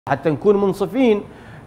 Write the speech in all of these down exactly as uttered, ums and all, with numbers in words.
حتى نكون منصفين،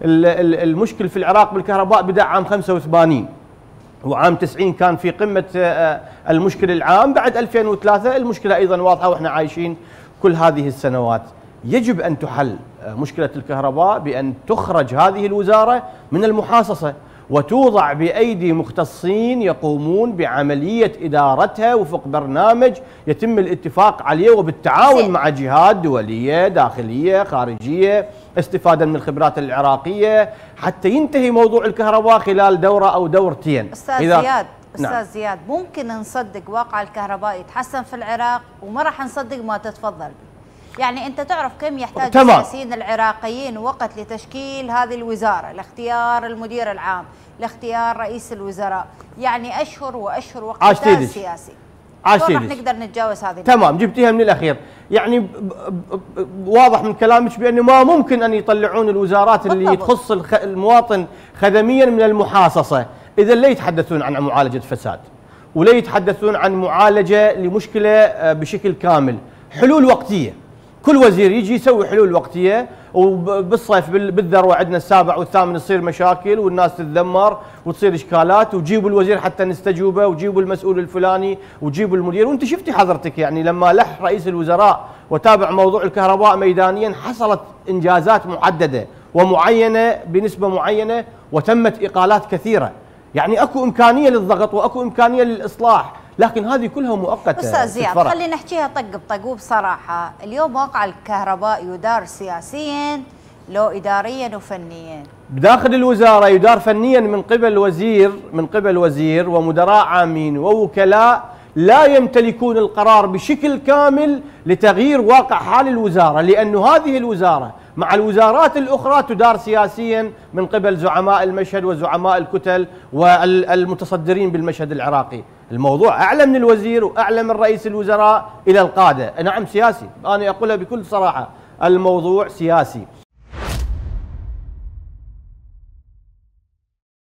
المشكل في العراق بالكهرباء بدأ عام خمسة وثمانين، وعام تسعين كان في قمة المشكل العام. بعد ألفين وثلاثة المشكلة أيضا واضحة وإحنا عايشين كل هذه السنوات. يجب أن تحل مشكلة الكهرباء بأن تخرج هذه الوزارة من المحاصصة وتوضع بأيدي مختصين يقومون بعملية إدارتها وفق برنامج يتم الاتفاق عليه وبالتعاون مع جهات دولية داخلية خارجية، استفادة من الخبرات العراقية حتى ينتهي موضوع الكهرباء خلال دورة أو دورتين. أستاذ زياد أستاذ نعم. زياد، ممكن نصدق واقع الكهرباء يتحسن في العراق وما راح نصدق ما تتفضل. يعني أنت تعرف كم يحتاج تمام. السياسيين العراقيين وقت لتشكيل هذه الوزارة، لاختيار المدير العام، لاختيار رئيس الوزراء، يعني أشهر وأشهر وقت سياسي. راح نقدر نتجاوز هذه تمام، جبتيها من الأخير. يعني ب ب ب واضح من كلامك بأنه ما ممكن أن يطلعون الوزارات اللي بالضبط. تخص المواطن خدميا من المحاصصة. إذا لا يتحدثون عن معالجة فساد ولا يتحدثون عن معالجة لمشكلة بشكل كامل، حلول وقتية. كل وزير يجي يسوي حلول وقتيه، وبالصيف بالذروه عندنا السابع والثامن تصير مشاكل والناس تتذمر وتصير اشكالات، وجيبوا الوزير حتى نستجوبه، وجيبوا المسؤول الفلاني، وجيبوا المدير. وانت شفتي حضرتك يعني لما لح رئيس الوزراء وتابع موضوع الكهرباء ميدانيا حصلت انجازات محدده ومعينه بنسبه معينه، وتمت اقالات كثيره. يعني اكو امكانيه للضغط واكو امكانيه للاصلاح، لكن هذه كلها مؤقته. استاذ زياد، خلينا نحكيها طق بطق وبصراحه، اليوم واقع الكهرباء يدار سياسيا لو اداريا وفنيا. بداخل الوزاره يدار فنيا من قبل وزير من قبل وزير ومدراء عامين ووكلاء لا يمتلكون القرار بشكل كامل لتغيير واقع حال الوزاره، لانه هذه الوزاره مع الوزارات الاخرى تدار سياسيا من قبل زعماء المشهد وزعماء الكتل والمتصدرين بالمشهد العراقي. الموضوع اعلى من الوزير واعلى من رئيس الوزراء الى القاده. نعم سياسي، انا اقولها بكل صراحه، الموضوع سياسي.